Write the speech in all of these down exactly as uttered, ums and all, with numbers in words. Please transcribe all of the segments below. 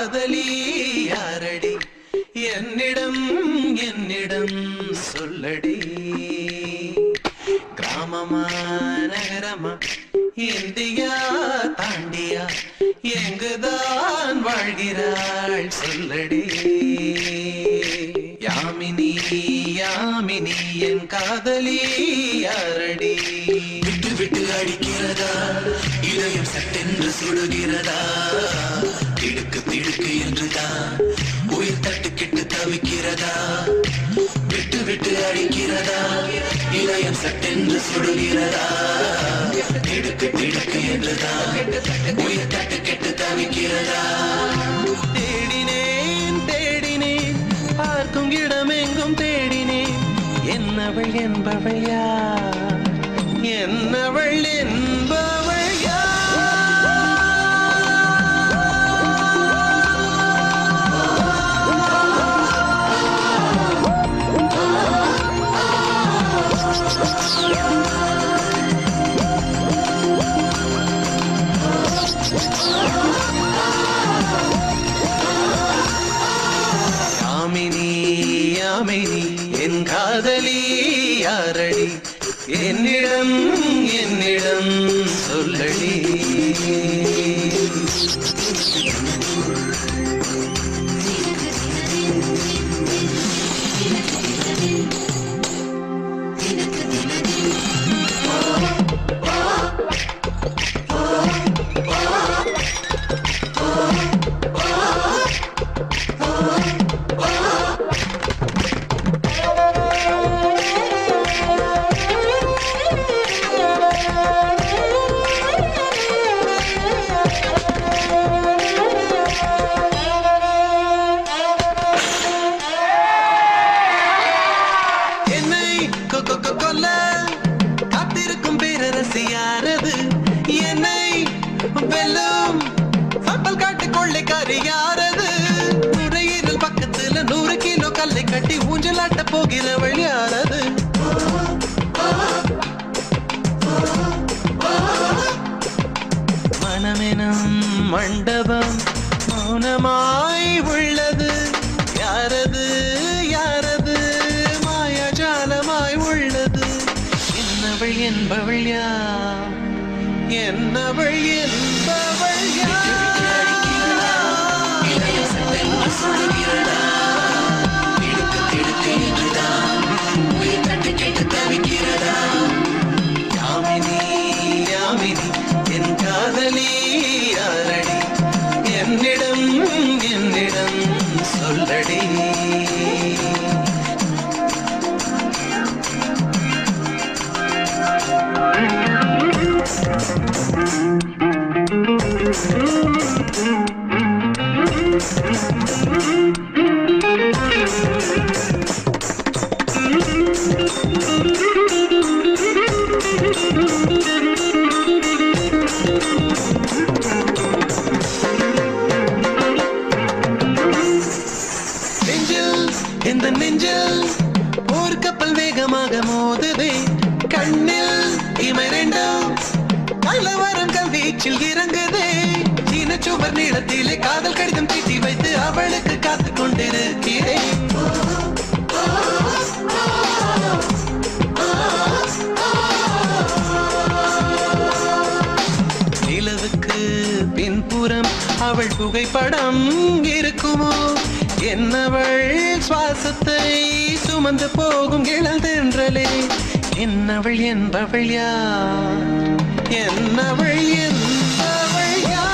காதலி யாரடி என்னிடம் என்னிடம் சொல்லடி கிராமமா நகரமா இந்தியா தாண்டியா எங்குதான் வாழ்கிறாள் சொல்லடி யாமினி யாமினி என் காதலி யாரடி விட்டு விட்டு அடிக்கிறதா இதயம் சட்டென்று சுடுகிறதா திடுக்கு திடுக்கு என்றுதான் உயிர் தட்டு கெட்டு தவிக்கிறதா விட்டு விட்டு அடிக்கிறதா இதயம் சட்டென்று சுடுகிறதா திடுக்கு திடுக்கு என்றுதான் உயிர் தட்டு கெட்டு தவிக்கிறதா தேடினேன் தேடினேன் பார்க்கும் இடமெங்கும் தேடினேன் என்னவள் என்பவள் யார் என்னவள் என்பவள் யார் யாமினி யாமினி என் காதலி யாரடி என்னிடம் என்னிடம் சொல்லடி காத்திருக்கும் பேரரசி யாரது என்னை வெல்லும் சப்பல் காட்டு கொள்ளைக்காரி யாரது நுரையீரல் பக்கத்துல நூறு கிலோ கல்லை கட்டி ஊஞ்சலாட்ட போகிறவள் யாரது மனமெனும் மண்டபம் மௌனமாய் உள்ளது யாரது யாரது மாயாஜாலமாய் உள்ளது என்னவள் என்பவள் யார் என்னவள் என்பவள் யார் யாமினி யாமினி என் காதலி யாரடி என்னிடம் என்னிடம் சொல்லடி இந்த நெஞ்சில் ஒரு கப்பல் வேகமாக மோதுதே கண்ணில் இமை ரெண்டும் கலவரம் கல்வீச்சில் இறங்குதே சீன சுவர் நீளத்திலே காதல் கடிதம் தீட்டி வைத்து அவளுக்கு காத்து கொண்டிருக்கிறேன் நிலவுக்கு பின்புறம் அவள் புகைப்படம் இருக்குமோ என்னவள் சுவாசத்தை சுமந்து போகும் இளந்தென்றலே என்னவள் என்பவள் யார் என்னவள் என்பவள் யார்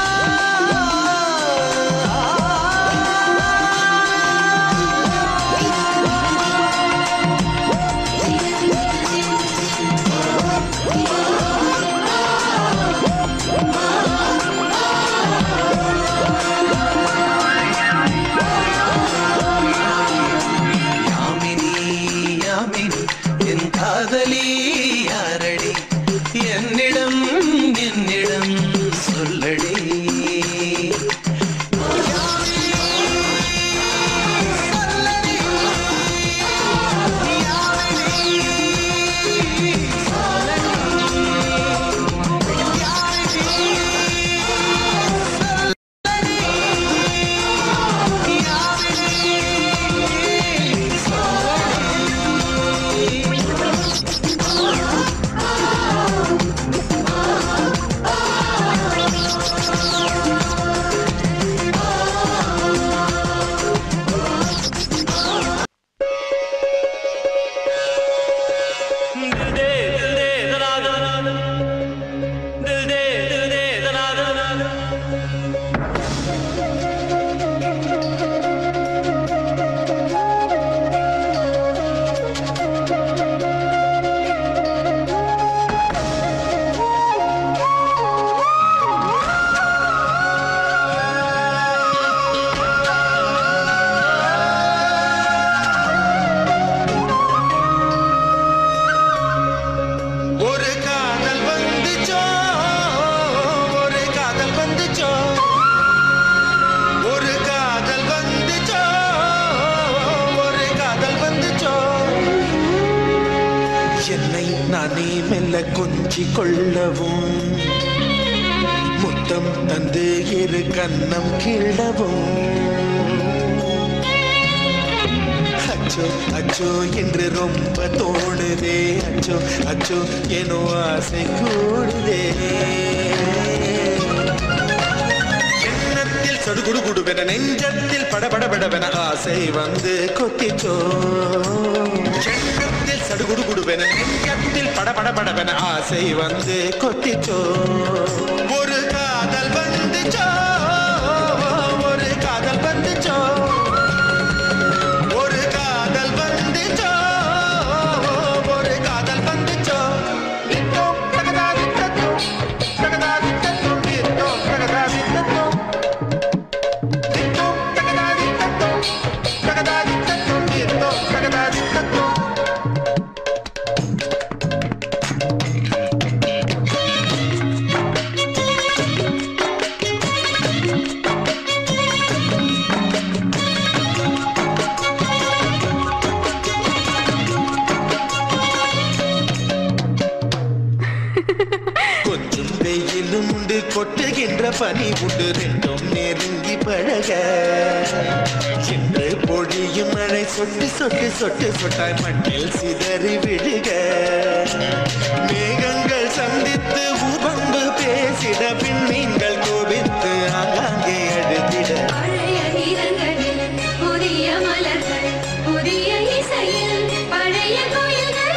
காதலி யாரடி என்னிடம் என்னிடம் மெல்ல கொஞ்சி கொள்ளவும் முத்தம் தந்து இரு கண்ணம் கிள்ளவும் அச்சோ அச்சோ என்று ரொம்ப தோணுதே அச்சோ அச்சோ ஏனோ ஆசை கூடுதே எண்ணத்தில் சடுகுடு குடுவென நெஞ்சத்தில் படபடபடவென ஆசை வந்து கொத்திச்சோ எண்ணத்தில் சடுகுடு குடுவென நெஞ்சத்தில் படபடபடவென ஆசை வந்து கொத்திச்சோ ஒரு காதல் வந்துச்சோ ஒரு காதல் வந்துச்சோ கொட்டுகின்ற பனி உண்டு ரெண்டும் நெருங்கி பழக சின்று பொழியும் மழை சொட்டு சொட்டு சொட்டு சொட்டாய் மண்ணில் சிதறி விழுக மேகங்கள் சந்தித்து உபம்பு பேசிட பின் நீங்கள் கோபித்து ஆங்காங்கே அழுதிட புதிய மலர்கள் புதிய இசையில் பழைய கோயில்கள்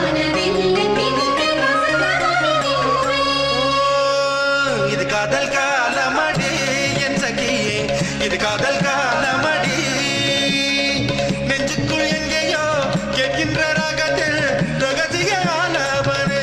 இது காதல் காலமடி என் சகியே இது காதல் காலமடி நெஞ்சுக்குள் எங்கேயோ கேட்கின்ற ராகத்தில் ரகசிய ஆலவனே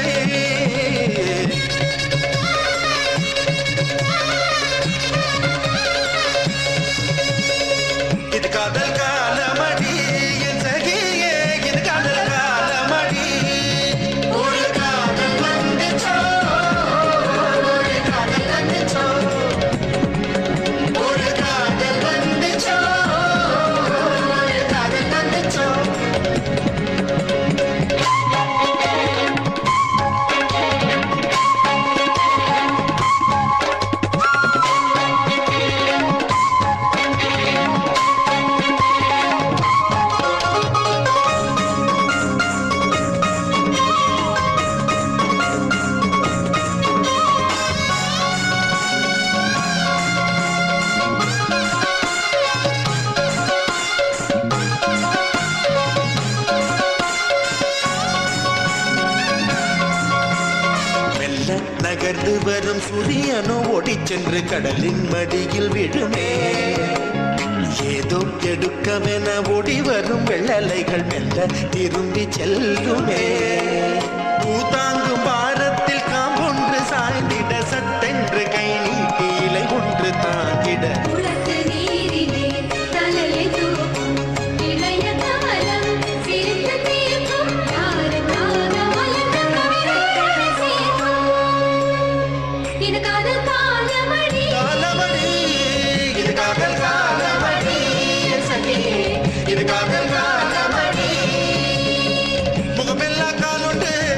இது காதல் காலமடி என் சகியே இது காதல் காலமடி ஒரு காதல் வந்துச்சோ நகர்ந்து வரும் சூரியனோ ஓடிச் சென்று கடலின் மடியில் விழுமே ஏதோ எடுக்கவென ஓடி வரும் வெள்ளலைகள் மெல்ல திரும்பி செல்லுமே பூதாங்கும் பாரத்தில் காம்பொன்று சாய்ந்திட சட்டென்று கை நீட்டி இலை ஒன்று தாங்கிட முகமெல்லா காலோட்டு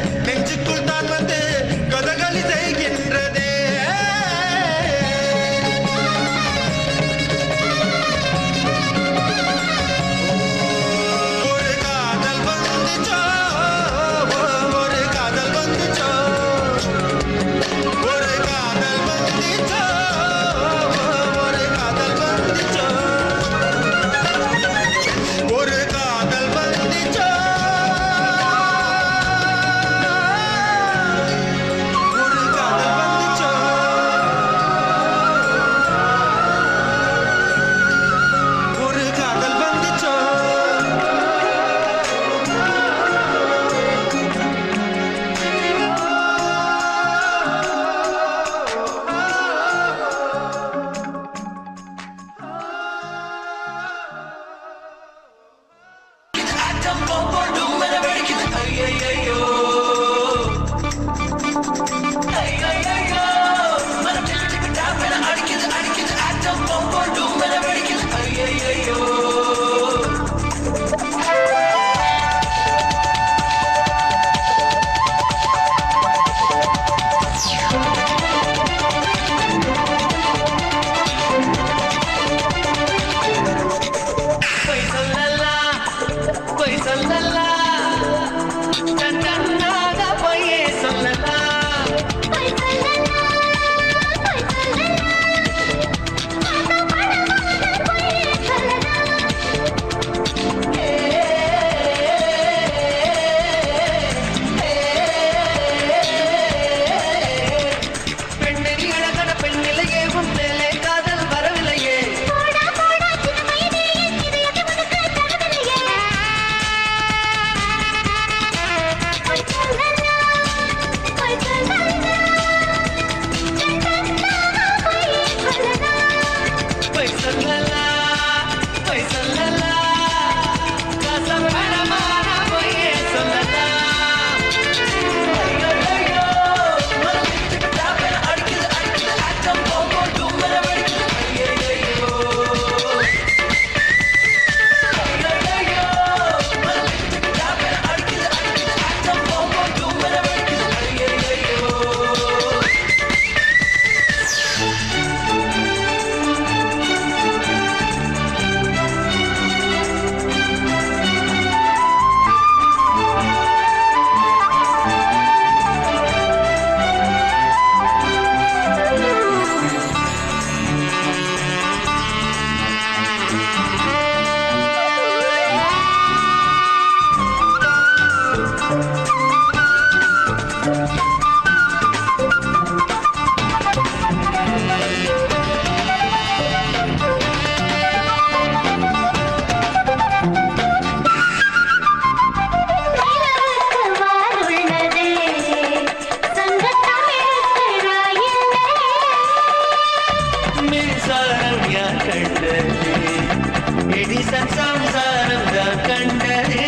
சிறிசன் சம்சாரம் தான் கண்டது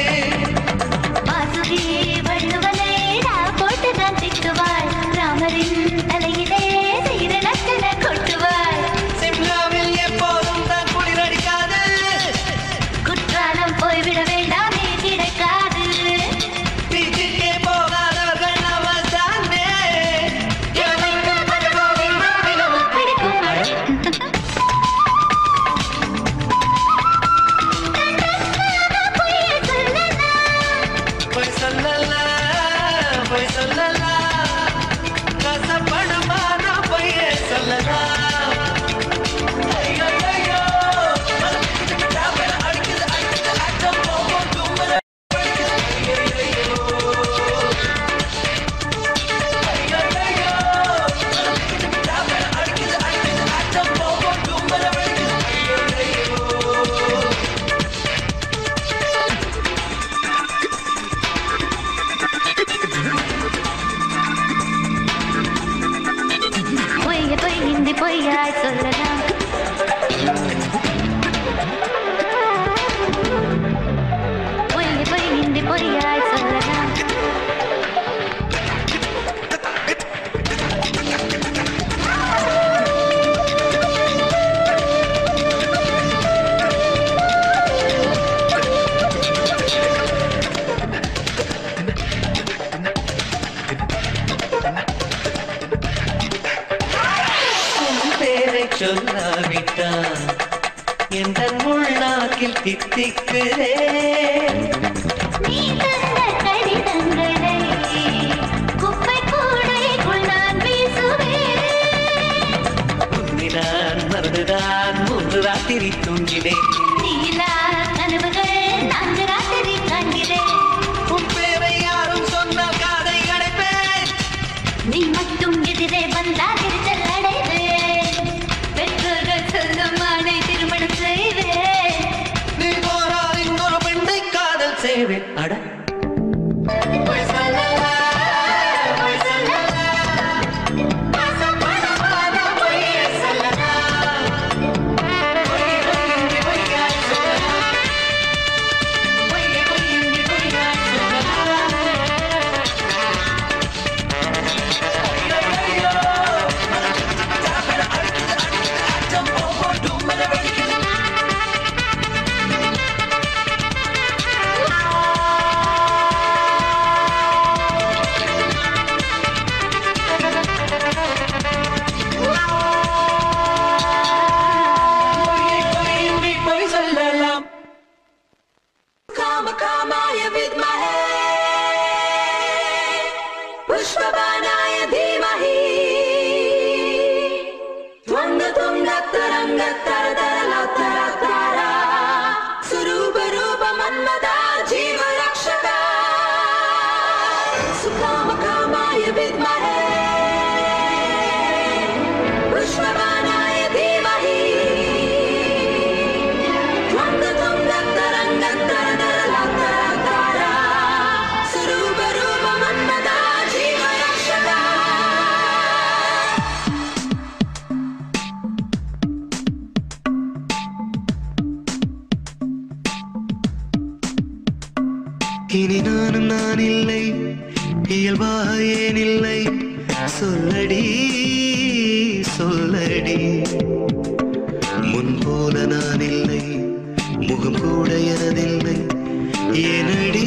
வாசுகி வள்ளுவனை போட்டுதான் திட்டுவாள் ராமரின் தலையிலே செய்த நச்சன கொட்டுவாள் சிம்லாவில் எப்போதும் தான் குளிரடிக்காது குற்றாலம் போய்விட வேண்டாமே கிடைக்காது பீச்சுக்கே போகாதவர்கள் நாம தானே போய் சொல்லலா போய் சொல்லலா கசப்படமான பொய்யே சொல்லலா ஐயோ ஐயோ அடிக்குது அடிக்குது அச்சம் போகும் தும்மல பொய்ய பொய் ஹிந்தி பொய்யாய் சொல்லலாம் பொய்ய பொய் ஹிந்தி பொய்யாய் சொல்லலாம் பேரை சொல்லாவிட்டான் எந்த முள்நாக்கில் தித்திக்கிறேன் நீ தந்த கடிதங்களை குப்பை கூடைக்குள் நான் வீசுவேன் உன்னினான் மறந்துதான் மூன்று ராத்திரி தூங்கினேன் நீலா கனவுகள் நான்கு ராத்திரி காண்கிறேன் உன் பேரை யாரும் சொன்னால் காதை அடைப்பேன் நீ மட்டும் எதிரே வந்தால் எரிச்சல் அடைவேன் பெற்றோர்கள் சொல்லும் ஆணை திருமணம் செய்வேன் நீ போரால் இன்னொரு பெண்ணை காதல் செய்வேன் அட பொய் சொல்லலா, பொய் சொல்லலா, பாசப்படமான பொய்யை சொல்லலா. பொய்யை பொய்யின்றி பொய்யாய் சொல்லலாம். பொய்யை பொய்யின்றி பொய்யாய் சொல்லலாம். ஐயோ, ஐயோ. ஜாபர அடிக்குது, அடிக்குது, அச்சம் போகும் தும்மல வெடிக்குது. பொய்யை பொய்யின்றி பொய் சொல்லலாம். कामकामाय विद्महे पुष्पबाणाय धीमहि त्वङ्गतुङ्गतरङ्गतरतरलोत्तरतारा स्वरूपरूपमन्मदा जीवरक्षका सुकामकामाय विद्महे पुष्पबाणाय धीमहि त्वङ्गतुङ्गतरङ्गतरतरलोत्तरतारा स्वरूपरूपमन्मदा जीवरक्षका இனி நானும் நான் இல்லை இயல்பாக ஏன் இல்லை சொல்லடி சொல்லடி முன்போல நான் இல்லை முகம் கூட எனதில்லை ஏனடி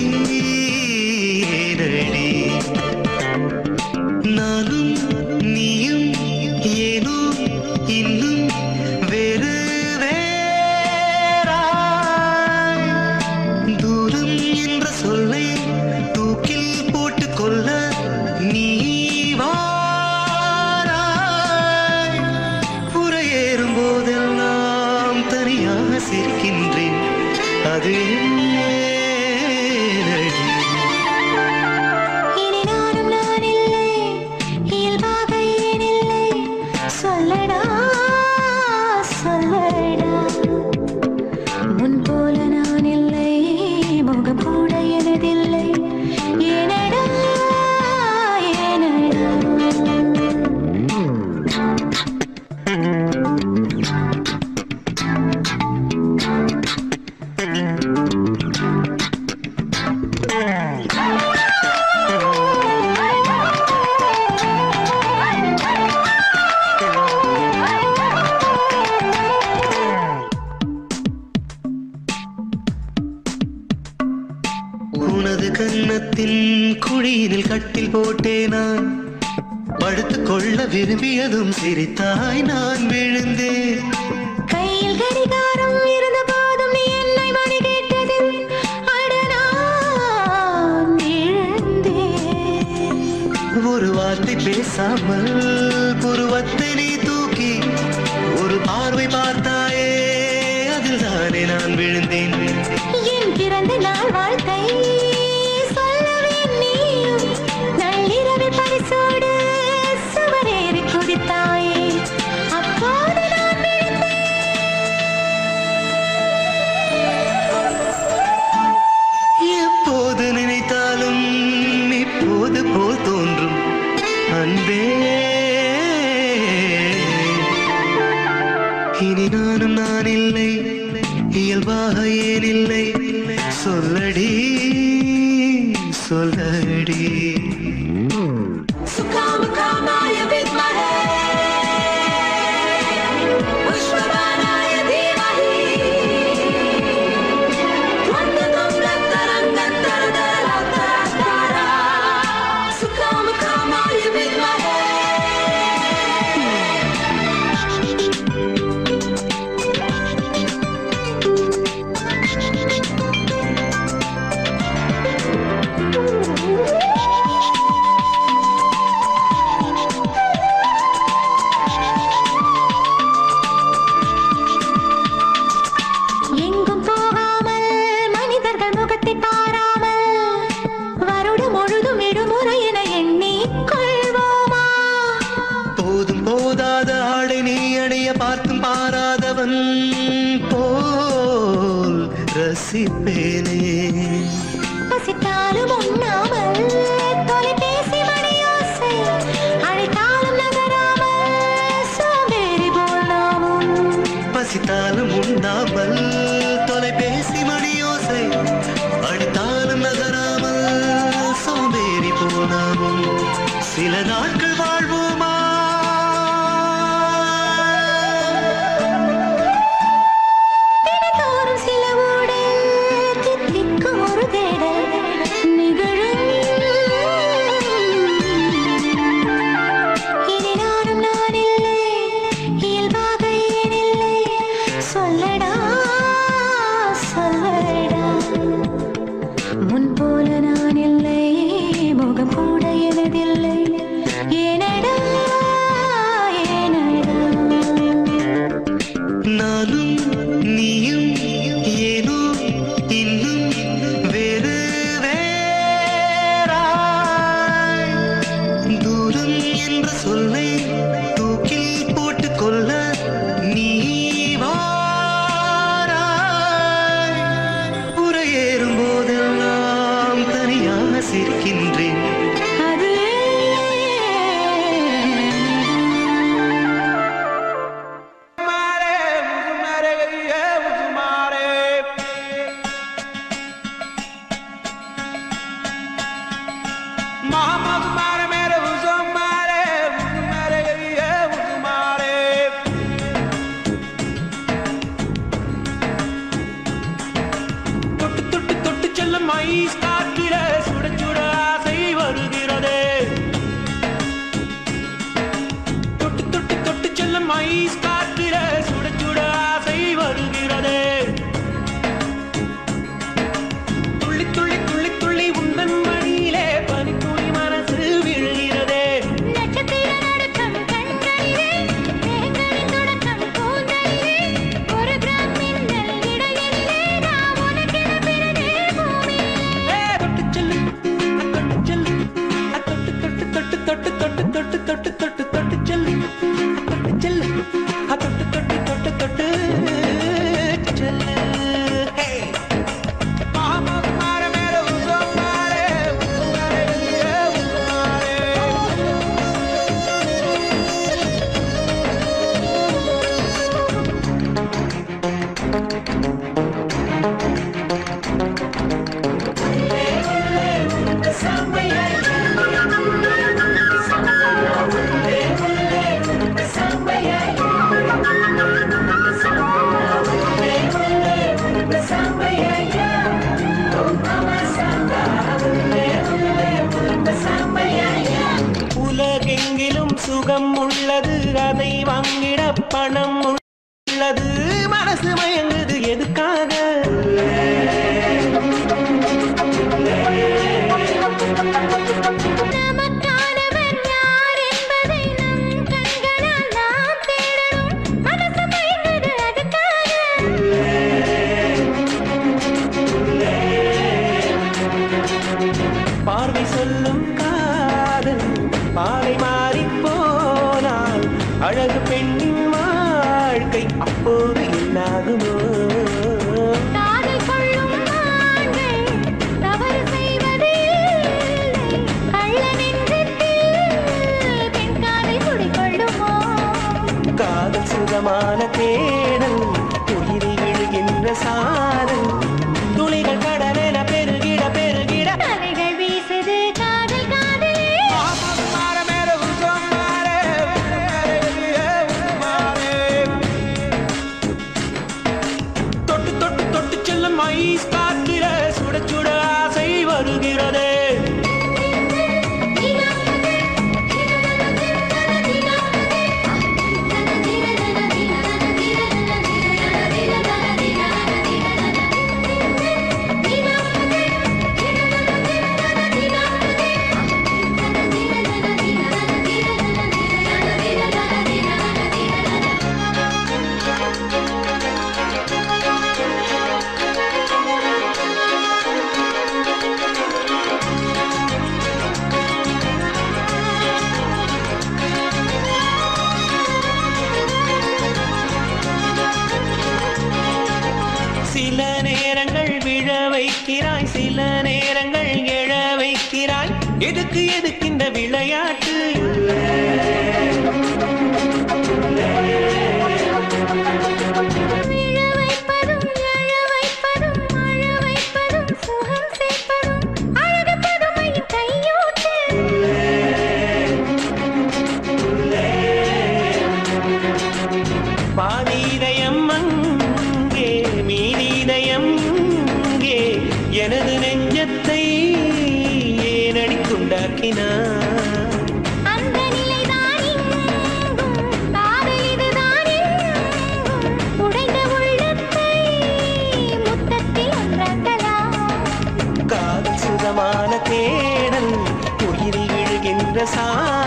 ஏனடி நானும் நீயும் ஏனோ இன்னும் வேறு வேறாய் தூரம் என்ற சொல்லை தூக்கில் போட்டுக் கொள்ள நீ வாராய் புறையேறும் போதெல்லாம் தனியாக சிரிக்கின்றேன் அது ஏனடி இனி நானும் நான் இல்லை இயல்பாக ஏன் இல்லை சொல்லடா சொல்லடா முன் போல நான் இல்லை முகம் கூட எனதில்லை ஏனடா ஏனடா கன்னத்தின் குழியினில் கட்டில் போட்டேனா படுத்துக் கொள்ள விரும்பியதும் சிரித்தாய் நான் விழுந்தேன் கையில் கடிகாரம் இருந்த போதும் நீ என்னை மணி கேட்டது அட நான் விழுந்தேன் ஒரு வார்த்தை பேசாமல் புருவத்தை நீ தூக்கி ஒரு பார்வை பார்த்தாயே அதில் தானே நான் விழுந்தேன் என் பிறந்த நாள் வாழ்த்தை சொல்லவே நீயும் நள்ளிரவில் பரிசோடு சுவரேறி குதித்தாயே அப்போது நான் விழுந்தேன் எப்போது நினைத்தாலும் இப்போது போல் தோன்றும் அன்பே இனி நானும் நான் இல்லை இயல்பாக ஏன் இல்லை சொல்லடி சொல்லடி सुकामकामाय विद्महे पुष्पबाणाय धीमहि द्वन्द्वं रक्तरङ्गतरतरतरतरा सुकामकामाय विद्महे எங்கும் போகாமல் மனிதர்கள் முகத்தை பாராமல் வருடம் முழுதும் விடுமுறை என எண்ணி கொள்வோமா போதும் போதாத ஆடை நீ அடைய பார்த்தும் பாராதவன் போல் ரசிப்பேனே பசித்தாலும் உண்ணாமல் தொலைபேசி மணியோசை அழைத்தாலும் நகராமல் சோம்பேறி போல் நாமும் பசித்தாலும் உண்ணாமல் தொலைபேசி மணியோசை அடித்தாலும் நகராமல் சோம்பேறி போனாலும் சில நாட்கள் வாழ்வோமா தினத்தோறும் சில ஊடல் தித்திக்கும் ஒரு தேடல் நிகழும் இனி நானும் நான் இல்லை இயல்பாக ஏன் இல்லை சொல்லடா சொல்லடா முன் போல நான் இல்லை முகம் கூட எனதில்லை ஏனடா ஏனடா நானும் நீயும் ஏனோ இன்னும் வேறு வேறாய் தூரம் என்ற சொல்லை தூக்கில் போட்டுக் கொள்ள நீ வாராய் உரையேறும் போதெல்லாம் தனியாக சிரிக்கின்றேன் அது தொட்டு தொட்டு தொட்டு செல்லும் ஐஸ் காற்றில சுட சுட ஆசை வருகிறதே தொட்டு தொட்டு தொட்டு செல்லும் ஐஸ் காற்றில சுட சுட ஆசை வருகிறதே துள்ளி துள்ளி துள்ளி துள்ளி உந்தன் மடியிலே பனித்துளி மனசு விழுகிறதே நட்சத்திர நடுக்கம் கண்களிலே மேகங்களின் தொடக்கம் கூந்தலிலே ஒரு கிராம் மின்னல் இடையிலே நான் உனக்கென பிறந்தேன் பூமியிலே தொட்டு செல்லு தொட்டு செல்லு தொட்டு தொட்டு தொட்டு தொட்டு தொட்டு தொட்டு தொட்டு தொட்டு தொட்டு செல்லு தொட்டு செல்லு தொட்டு தொட்டு தொட்டு தொட்டு செல்லு ஹே மாமா மார மேல உசம் மாரே உசமாரே உசமாரே Somewhere ஐஸ் காத்திர சுட சுட ஆசை வருகிறதே சில நேரங்கள் விழ வைக்கிறாய் சில நேரங்கள் எழ வைக்கிறாய் எதுக்கு எதுக்கு இந்த விளையாட்டு பாதீதயம் அங்கே மீதீதயம் இங்கே எனது நெஞ்சத்தை ஏனடி கொண்டாக்கினார் அந்த நிலைதான் எங்கும் காதல் இதுதான் எங்கும் உடைந்த உள்ளத்தை முத்தத்தில் ஒன்றாக்கலாம் காதல் சுகமான தேடல் உயிரில் விழுகின்ற சா